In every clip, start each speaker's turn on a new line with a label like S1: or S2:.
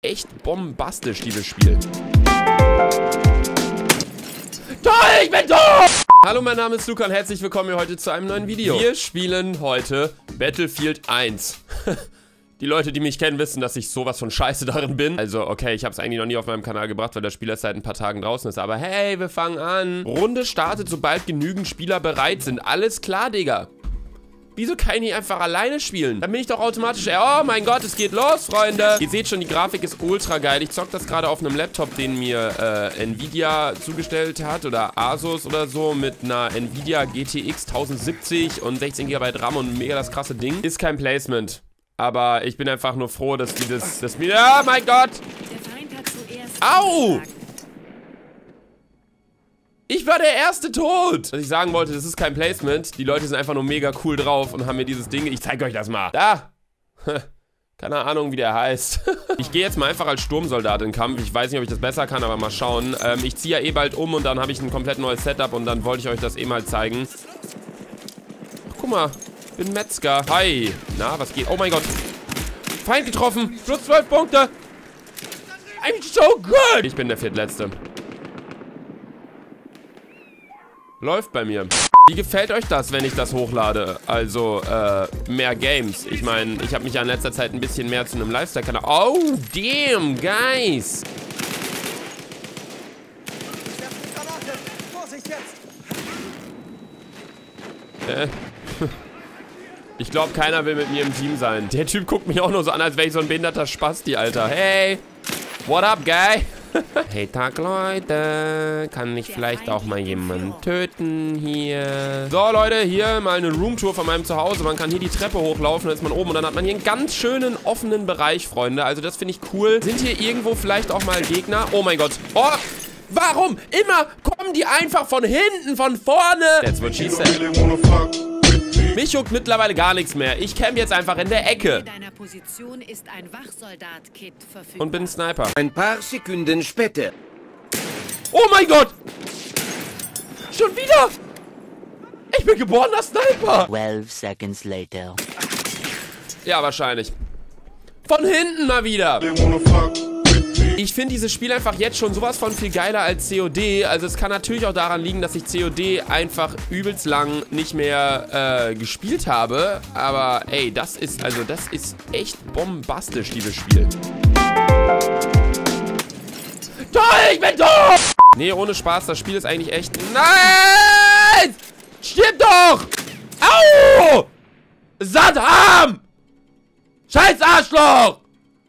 S1: echt bombastisch, dieses Spiel. Toll, ich bin tot! Hallo, mein Name ist Luca und herzlich willkommen hier heute zu einem neuen Video. Wir spielen heute Battlefield 1. Die Leute, die mich kennen, wissen, dass ich sowas von scheiße darin bin. Also, okay, ich habe es eigentlich noch nie auf meinem Kanal gebracht, weil das Spiel erst seit ein paar Tagen draußen ist. Aber hey, wir fangen an. Runde startet, sobald genügend Spieler bereit sind. Alles klar, Digga. Wieso kann ich nicht einfach alleine spielen? Dann bin ich doch automatisch... Oh mein Gott, es geht los, Freunde. Ihr seht schon, die Grafik ist ultra geil. Ich zock das gerade auf einem Laptop, den mir Nvidia zugestellt hat. Oder Asus oder so. Mit einer Nvidia GTX 1070 und 16 GB RAM und mega das krasse Ding. Ist kein Placement. Aber ich bin einfach nur froh, dass dieses... Oh mein Gott! Au! Ich war der erste tot! Was ich sagen wollte, das ist kein Placement. Die Leute sind einfach nur mega cool drauf und haben mir dieses Ding... Ich zeige euch das mal. Da! Keine Ahnung, wie der heißt. Ich gehe jetzt mal einfach als Sturmsoldat in den Kampf. Ich weiß nicht, ob ich das besser kann, aber mal schauen. Ich ziehe ja eh bald um und dann habe ich ein komplett neues Setup und dann wollte ich euch das eh mal zeigen. Ach, guck mal. Ich bin Metzger. Hi. Na, was geht? Oh mein Gott. Feind getroffen. Plus 12 Punkte. I'm so good. Ich bin der viertletzte. Läuft bei mir. Wie gefällt euch das, wenn ich das hochlade? Also, mehr Games. Ich meine, ich habe mich ja in letzter Zeit ein bisschen mehr zu einem Lifestyle-Kanal... Oh, damn, guys. Ich glaube, keiner will mit mir im Team sein. Der Typ guckt mich auch nur so an, als wäre ich so ein behinderter Spasti, Alter. Hey, what up, guy? Hey, Tag, Leute. Kann ich vielleicht auch mal jemanden töten hier? So, Leute, hier mal eine Roomtour von meinem Zuhause. Man kann hier die Treppe hochlaufen, dann ist man oben und dann hat man hier einen ganz schönen offenen Bereich, Freunde. Also das finde ich cool. Sind hier irgendwo vielleicht auch mal Gegner? Oh mein Gott. Oh, warum? Immer kommen die einfach von hinten, von vorne. That's what she said. Mich juckt mittlerweile gar nichts mehr. Ich camp jetzt einfach in der Ecke. Und bin ein Sniper.
S2: Ein paar Sekunden später.
S1: Oh mein Gott! Schon wieder? Ich bin geborener Sniper.
S3: 12 seconds later.
S1: Ja, wahrscheinlich. Von hinten mal wieder. Ich finde dieses Spiel einfach jetzt schon sowas von viel geiler als COD. Also es kann natürlich auch daran liegen, dass ich COD einfach übelst lang nicht mehr gespielt habe. Aber ey, das ist echt bombastisch, dieses Spiel. Toll, ich bin tot! Nee, ohne Spaß, das Spiel ist eigentlich echt... Nein! Stirb doch! Au! Saddam! Scheiß Arschloch!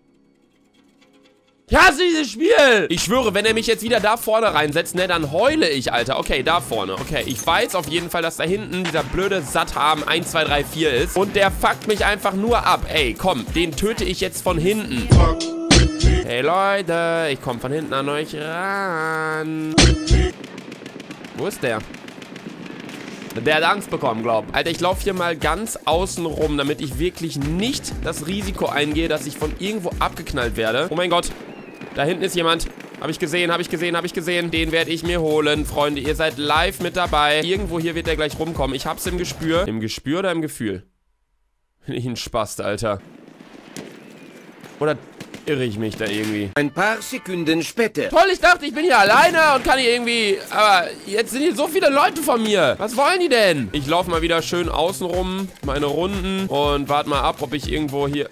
S1: Ich hasse dieses Spiel! Ich schwöre, wenn er mich jetzt wieder da vorne reinsetzt, ne, dann heule ich, Alter. Okay, da vorne. Okay, ich weiß auf jeden Fall, dass da hinten dieser blöde Saddam 1, 2, 3, 4 ist. Und der fuckt mich einfach nur ab. Ey, komm, den töte ich jetzt von hinten. Hey, Leute, ich komme von hinten an euch ran. Wo ist der? Der hat Angst bekommen, glaub. Alter, ich laufe hier mal ganz außen rum, damit ich wirklich nicht das Risiko eingehe, dass ich von irgendwo abgeknallt werde. Oh mein Gott. Da hinten ist jemand. Habe ich gesehen, habe ich gesehen, habe ich gesehen. Den werde ich mir holen, Freunde. Ihr seid live mit dabei. Irgendwo hier wird der gleich rumkommen. Ich hab's im Gespür. Im Gespür oder im Gefühl? Bin ich ein Spast, Alter. Oder irre ich mich da irgendwie?
S2: Ein paar Sekunden später.
S1: Toll, ich dachte, ich bin hier alleine und kann hier irgendwie... Aber jetzt sind hier so viele Leute von mir. Was wollen die denn? Ich laufe mal wieder schön außen rum, meine Runden und warte mal ab, ob ich irgendwo hier...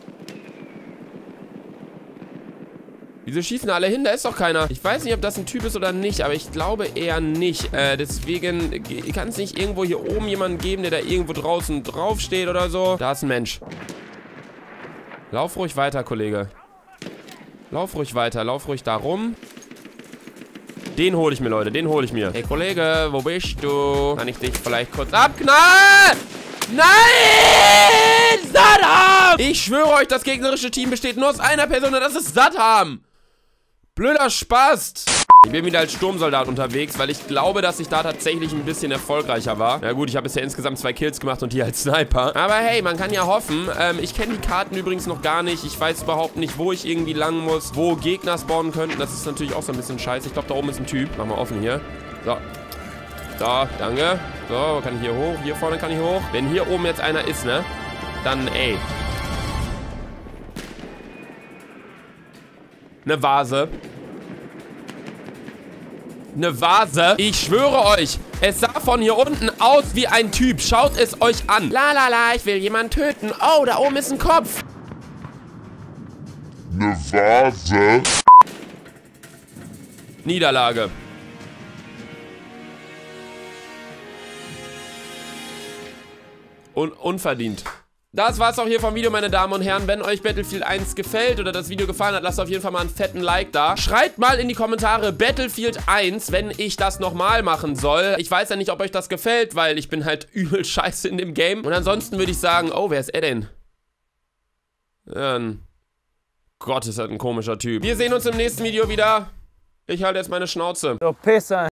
S1: Wieso schießen alle hin? Da ist doch keiner. Ich weiß nicht, ob das ein Typ ist oder nicht, aber ich glaube eher nicht. Deswegen kann es nicht irgendwo hier oben jemanden geben, der da irgendwo draußen draufsteht oder so. Da ist ein Mensch. Lauf ruhig weiter, Kollege. Lauf ruhig weiter. Lauf ruhig da rum. Den hole ich mir, Leute. Den hole ich mir. Hey, Kollege, wo bist du? Kann ich dich vielleicht kurz abknallen? Nein! Saddam! Ich schwöre euch, das gegnerische Team besteht nur aus einer Person und das ist Saddam. Blöder Spast. Ich bin wieder als Sturmsoldat unterwegs, weil ich glaube, dass ich da tatsächlich ein bisschen erfolgreicher war. Na gut, ich habe bisher insgesamt 2 Kills gemacht und die als Sniper. Aber hey, man kann ja hoffen. Ich kenne die Karten übrigens noch gar nicht. Ich weiß überhaupt nicht, wo ich irgendwie lang muss, wo Gegner spawnen könnten. Das ist natürlich auch so ein bisschen scheiße. Ich glaube, da oben ist ein Typ. Mach mal offen hier. So. So, danke. So, kann ich hier hoch? Hier vorne kann ich hoch. Wenn hier oben jetzt einer ist, ne? Dann, ey. Eine Vase. Eine Vase. Ich schwöre euch, es sah von hier unten aus wie ein Typ. Schaut es euch an. La la la, ich will jemanden töten. Oh, da oben ist ein Kopf.
S3: Eine Vase.
S1: Niederlage. Unverdient. Das war's auch hier vom Video, meine Damen und Herren. Wenn euch Battlefield 1 gefällt oder das Video gefallen hat, lasst auf jeden Fall mal einen fetten Like da. Schreibt mal in die Kommentare Battlefield 1, wenn ich das nochmal machen soll. Ich weiß ja nicht, ob euch das gefällt, weil ich bin halt übel scheiße in dem Game. Und ansonsten würde ich sagen, oh, wer ist er denn? Ja, Gott, ist halt ein komischer Typ. Wir sehen uns im nächsten Video wieder. Ich halte jetzt meine Schnauze.
S4: Du Pisser.